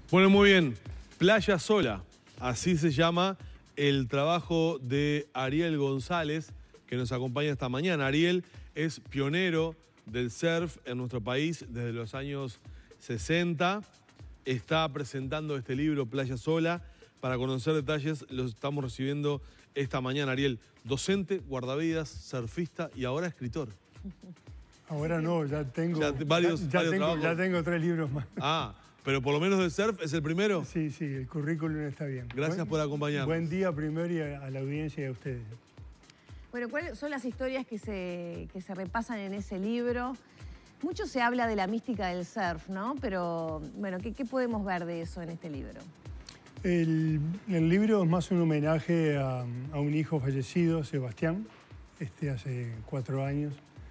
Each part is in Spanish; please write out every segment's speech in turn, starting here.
Bueno, muy bien. Playa Sola, así se llama el trabajo de Ariel González, que nos acompaña esta mañana. Ariel es pionero del surf en nuestro país desde los años 60. Está presentando este libro, Playa Sola. Para conocer detalles, los estamos recibiendo esta mañana. Ariel, docente, guardavidas, surfista y ahora escritor. Ahora no, ya tengo, varios trabajos. Ya tengo 3 libros más. Ah, pero por lo menos del surf es el primero. Sí, sí, el currículum está bien. Gracias por acompañarnos. Buen día primero y a la audiencia y a ustedes. Bueno, ¿cuáles son las historias que se repasan en ese libro? Mucho se habla de la mística del surf, ¿no? Pero, bueno, ¿qué podemos ver de eso en este libro? El libro es más un homenaje a un hijo fallecido, Sebastián, hace 4 años.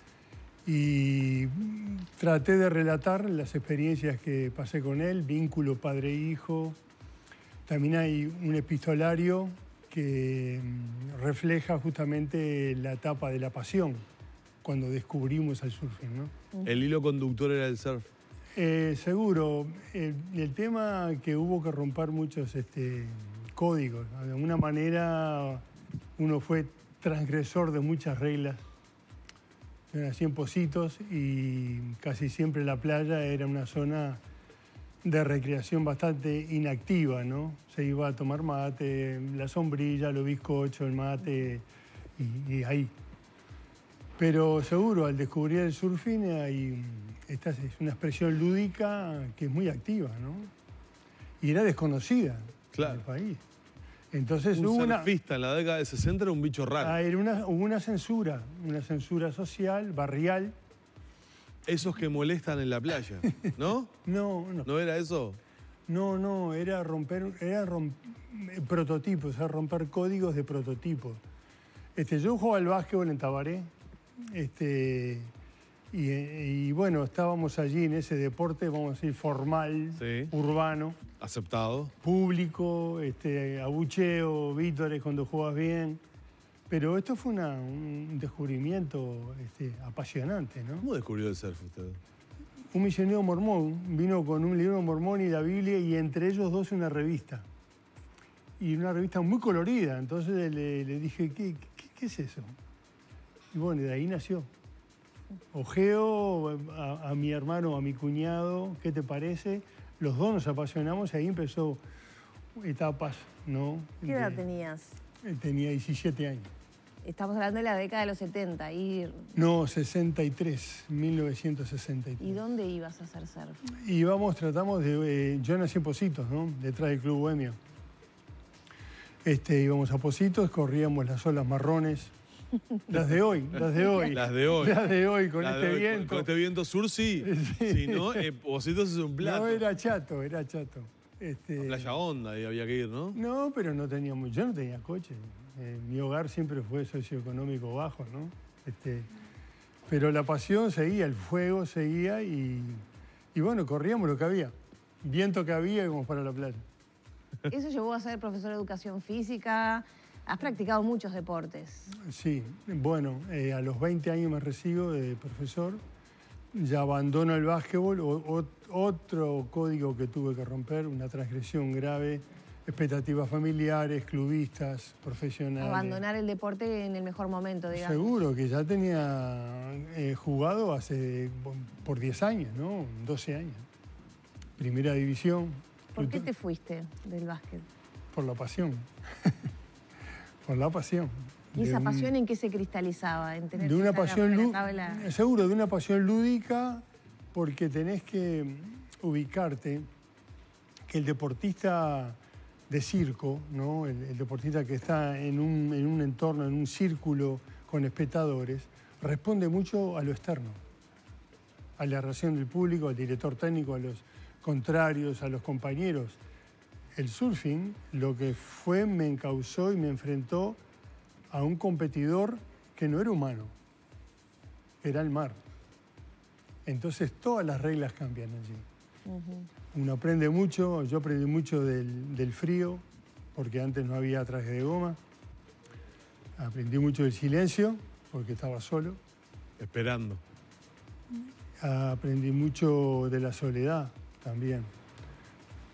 Y traté de relatar las experiencias que pasé con él, vínculo padre-hijo. También hay un epistolario que refleja justamente la etapa de la pasión, cuando descubrimos el surfing, ¿no? El hilo conductor era el surf. Seguro. El tema que hubo que romper muchos códigos. De alguna manera uno fue transgresor de muchas reglas. Yo nací en Pocitos y casi siempre la playa era una zona de recreación bastante inactiva, ¿no? Se iba a tomar mate, la sombrilla, los bizcochos, el mate y ahí. Pero seguro, al descubrir el surfing es una expresión lúdica que es muy activa, ¿no? Y era desconocida en el país. Entonces un surfista en la década de 60 era un bicho raro. Hubo una censura social, barrial. Esos que molestan en la playa, ¿no? No. ¿No era eso? No, era romper prototipos, era romper códigos de prototipos. Yo jugaba al básquetbol en Tabaré, y bueno, estábamos allí en ese deporte, vamos a decir, formal, sí, urbano. Aceptado. Público, abucheo, vítores cuando jugabas bien. Pero esto fue un descubrimiento apasionante, ¿no? ¿Cómo descubrió el surf usted? Un misionero mormón vino con un libro mormón y la Biblia, y entre ellos dos una revista. Y una revista muy colorida. Entonces le dije, ¿qué es eso? Y bueno, de ahí nació. Ojeo a mi hermano, a mi cuñado, ¿qué te parece? Los dos nos apasionamos y ahí empezó etapas, ¿no? ¿Qué edad tenías? Tenía 17 años. Estamos hablando de la década de los 70. No, 63, 1963. ¿Y dónde ibas a hacer surf? Tratamos de... yo nací en Pocitos, ¿no? Detrás del Club Bohemio. Íbamos a Pocitos, corríamos las olas marrones. Las de hoy. Las de hoy, con este viento. Con este viento sur, sí. Si no, Pocitos es un plato. No, era chato. A Playa Honda y había que ir, ¿no? No, pero yo no tenía coche. Mi hogar siempre fue socioeconómico bajo, ¿no? Pero la pasión seguía, el fuego seguía y bueno, corríamos lo que había. Viento que había, íbamos para la playa. ¿Eso llevó a ser profesor de educación física? Has practicado muchos deportes. Sí, bueno, a los 20 años me recibo de profesor. Ya abandono el básquetbol, otro código que tuve que romper, una transgresión grave, expectativas familiares, clubistas, profesionales. Abandonar el deporte en el mejor momento, digamos. Seguro, que ya tenía jugado por 10 años, ¿no? 12 años. Primera división. ¿Por qué te fuiste del básquet? Por la pasión. Por la pasión. ¿Y esa pasión en qué se cristalizaba? ¿En tener de una pasión Seguro, de una pasión lúdica, porque tenés que ubicarte que el deportista de circo, ¿no? El deportista que está en un entorno, en un círculo con espectadores, responde mucho a lo externo, a la reacción del público, al director técnico, a los contrarios, a los compañeros. El surfing, lo que fue, me encauzó y me enfrentó a un competidor que no era humano, era el mar. Entonces todas las reglas cambian allí. Uno aprende mucho, yo aprendí mucho del frío, porque antes no había traje de goma. Aprendí mucho del silencio, porque estaba solo. Esperando. Aprendí mucho de la soledad también.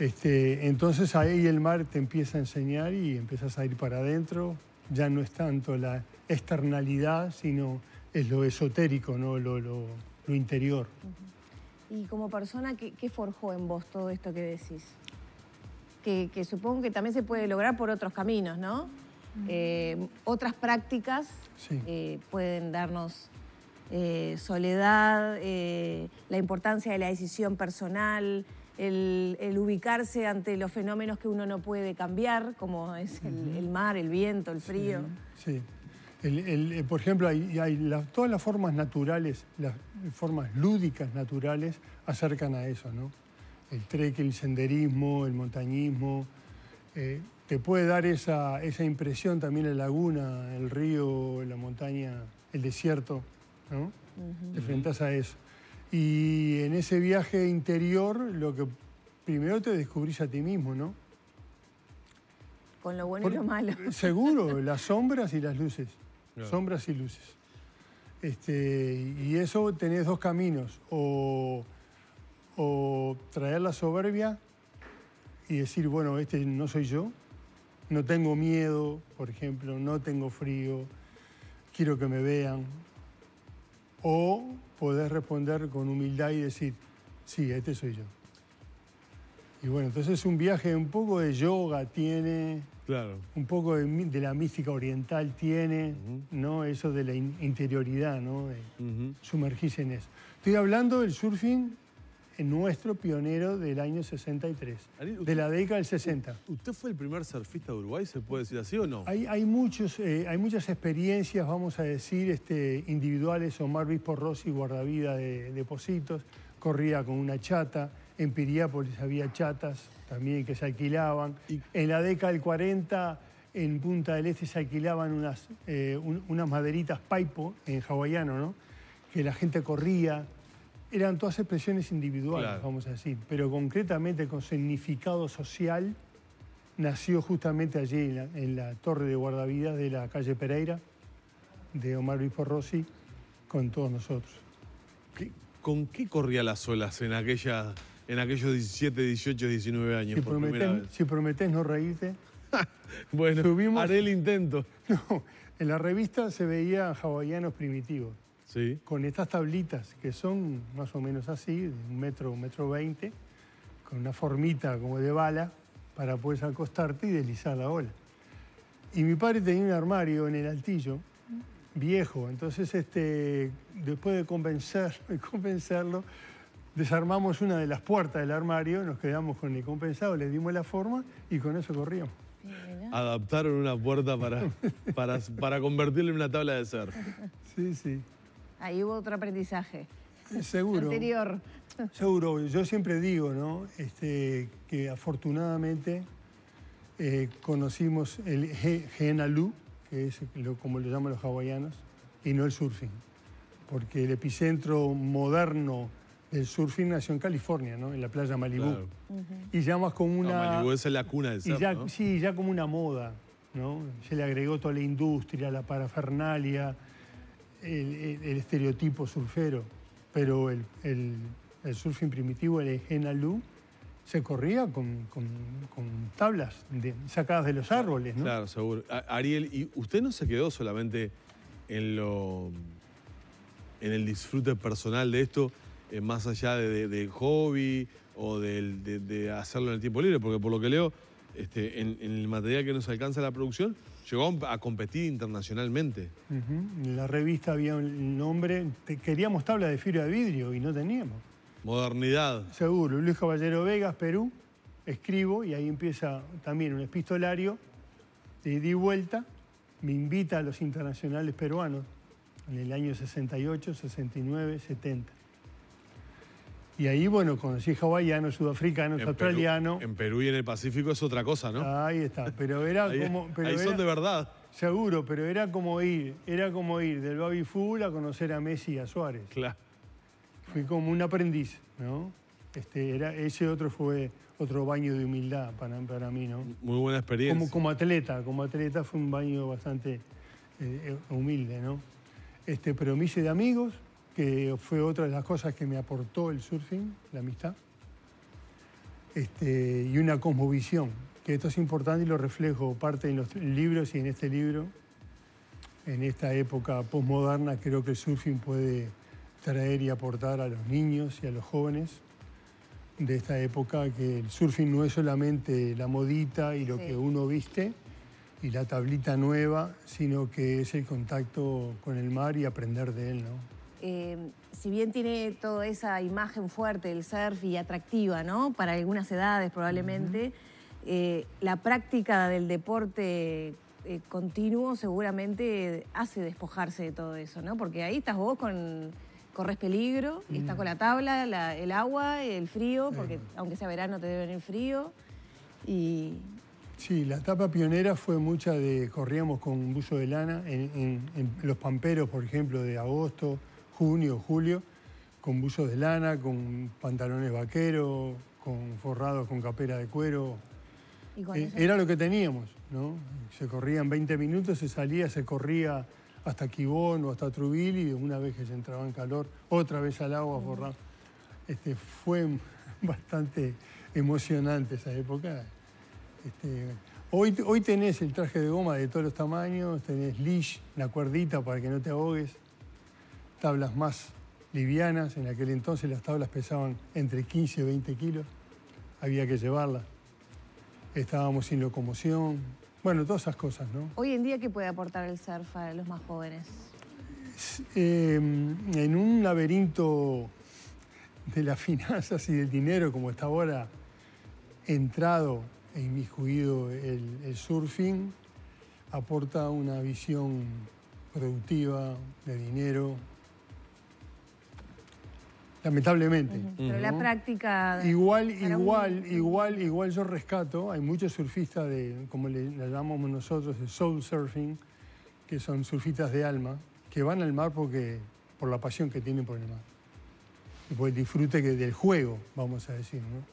Entonces ahí el mar te empieza a enseñar y empiezas a ir para adentro. Ya no es tanto la externalidad, sino es lo esotérico, ¿no? Lo interior. Y como persona, ¿qué forjó en vos todo esto que decís? Que supongo que también se puede lograr por otros caminos, ¿no? Otras prácticas Sí. pueden darnos soledad, la importancia de la decisión personal, el ubicarse ante los fenómenos que uno no puede cambiar, como es el mar, el viento, el frío. Sí. Por ejemplo, todas las formas naturales, las formas lúdicas naturales acercan a eso, ¿no? El trekking, el senderismo, el montañismo. Te puede dar esa impresión también la laguna, el río, la montaña, el desierto, ¿no? Te enfrentás a eso. Y en ese viaje interior, lo que primero te descubrís a ti mismo, ¿no? Con lo bueno y lo malo. Seguro, las sombras y las luces. Claro. Sombras y luces. Y eso tenés dos caminos. O traer la soberbia y decir, bueno, este no soy yo. No tengo miedo, por ejemplo, no tengo frío, quiero que me vean. O podés responder con humildad y decir, sí, este soy yo. Y bueno, entonces un viaje un poco de yoga tiene, Claro. un poco de la mística oriental tiene, ¿no? Eso de la interioridad, ¿no? De sumergirse en eso. Estoy hablando del surfing nuestro pionero del año 63, Ariel, de la década del 60. ¿Usted fue el primer surfista de Uruguay, se puede decir así o no? Hay muchas experiencias, vamos a decir, individuales. Omar Bispo Rossi, guardavida de Pocitos, corría con una chata. En Piriápolis había chatas también que se alquilaban. En la década del 40, en Punta del Este se alquilaban unas maderitas paipo, en hawaiano, ¿no? Que la gente corría. Eran todas expresiones individuales, claro, vamos a decir, pero concretamente con significado social nació justamente allí en la torre de guardavidas de la calle Pereira, de Omar Bispo Rossi, con todos nosotros. ¿Con qué corría las olas en aquellos 17, 18, 19 años por primera vez? Si prometés no reírte. Bueno, haré el intento. No, en la revista se veían hawaianos primitivos. Sí. Con estas tablitas que son más o menos así, de 1 metro 20, con una formita como de bala para poder acostarte y deslizar la ola. Y mi padre tenía un armario en el altillo, viejo, entonces después de convencerlo, desarmamos una de las puertas del armario, nos quedamos con el compensado, le dimos la forma y con eso corríamos. Adaptaron una puerta para convertirla en una tabla de surf. Sí, sí. Ahí hubo otro aprendizaje. Seguro. Anterior. Seguro. Yo siempre digo, ¿no? Que afortunadamente conocimos el Henalu, que es como lo llaman los hawaianos, y no el surfing. Porque el epicentro moderno del surfing nació en California, ¿no? En la playa Malibú. Claro. Y ya más como una... Malibú es la cuna del surf, ¿no? Sí, ya como una moda, ¿no? Se le agregó toda la industria, la parafernalia, el estereotipo surfero, pero el surfing primitivo, el Henalu, se corría con tablas sacadas de los árboles, ¿no? Claro, seguro. Ariel, ¿y usted no se quedó solamente en el disfrute personal de esto, más allá de hobby o de hacerlo en el tiempo libre? Porque por lo que leo, en el material que nos alcanza la producción, llegó a competir internacionalmente. En la revista había un nombre, queríamos tabla de fibra de vidrio y no teníamos. Modernidad. Seguro. Luis Caballero Vegas, Perú, escribo y ahí empieza también un epistolario de ida y vuelta. Me invita a los internacionales peruanos en el año 68, 69, 70. Y ahí, bueno, conocí hawaianos, sudafricanos, australianos. En Perú y en el Pacífico es otra cosa, ¿no? Ahí está, pero era como... Ahí son de verdad. Seguro, pero era como ir del Baby Full a conocer a Messi y a Suárez. Claro. Fui como un aprendiz, ¿no? Ese otro fue otro baño de humildad para mí, ¿no? Muy buena experiencia. Como atleta fue un baño bastante humilde, ¿no? Pero me hice de amigos, que fue otra de las cosas que me aportó el surfing, la amistad. y una cosmovisión, que esto es importante y lo reflejo parte en los libros y en este libro. En esta época posmoderna creo que el surfing puede traer y aportar a los niños y a los jóvenes de esta época, que el surfing no es solamente la modita y lo que uno viste y la tablita nueva, sino que es el contacto con el mar y aprender de él, ¿no? Si bien tiene toda esa imagen fuerte del surf y atractiva, ¿no? Para algunas edades probablemente, la práctica del deporte continuo seguramente hace despojarse de todo eso, ¿no? Porque ahí estás vos corres peligro, y estás con la tabla, el agua, el frío, porque aunque sea verano te debe venir frío. Y... Sí, la etapa pionera fue mucha corríamos con buzo de lana en los pamperos, por ejemplo, de agosto, junio, julio, con buzo de lana, con pantalones vaqueros, forrados con capera de cuero. Era lo que teníamos, ¿no? Se corrían 20 minutos, se salía, se corría hasta Quibón o hasta Trubil, y una vez que se entraba en calor, otra vez al agua forrado. Fue bastante emocionante esa época. Hoy tenés el traje de goma de todos los tamaños, tenés leash, la cuerdita para que no te ahogues, tablas más livianas. En aquel entonces las tablas pesaban entre 15 y 20 kilos, había que llevarlas. Estábamos sin locomoción, bueno, todas esas cosas, ¿no? Hoy en día, ¿qué puede aportar el surf a los más jóvenes? En un laberinto de las finanzas y del dinero, como está ahora entrado e inmiscuido el surfing, aporta una visión productiva, de dinero, lamentablemente. Pero la práctica... Igual yo rescato, hay muchos surfistas como le llamamos nosotros, de soul surfing, que son surfistas de alma, que van al mar por la pasión que tienen por el mar. Y por el disfrute del juego, vamos a decir, ¿no?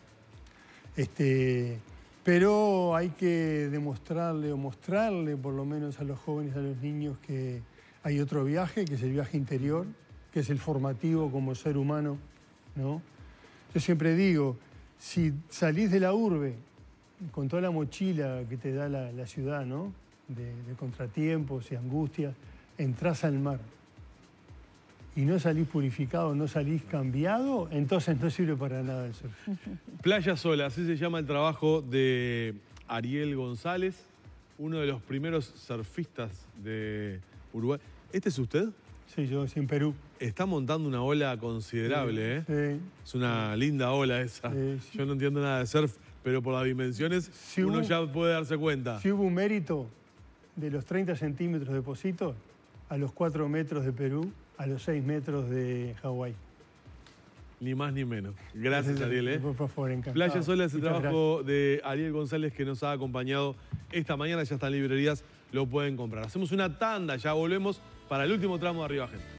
Pero hay que demostrarle o mostrarle, por lo menos a los jóvenes, a los niños, que hay otro viaje, que es el viaje interior, que es el formativo como ser humano, ¿no? Yo siempre digo, si salís de la urbe con toda la mochila que te da la ciudad, ¿no? De contratiempos y angustias, entrás al mar y no salís purificado, no salís cambiado, entonces no sirve para nada el surf. Playa Sola, así se llama el trabajo de Ariel González, uno de los primeros surfistas de Uruguay. ¿Este es usted? Sí, yo soy en Perú. Está montando una ola considerable, ¿eh? Sí. Es una linda ola esa. Sí. Yo no entiendo nada de surf, pero por las dimensiones uno ya puede darse cuenta. Si hubo un mérito de los 30 centímetros de Pocito a los 4 metros de Perú, a los 6 metros de Hawái. Ni más ni menos. Gracias, Ariel. Por favor, encantado. Playa Sola es el trabajo de Ariel González, que nos ha acompañado esta mañana. Ya está en librerías, lo pueden comprar. Hacemos una tanda, ya volvemos para el último tramo de Arriba Gente.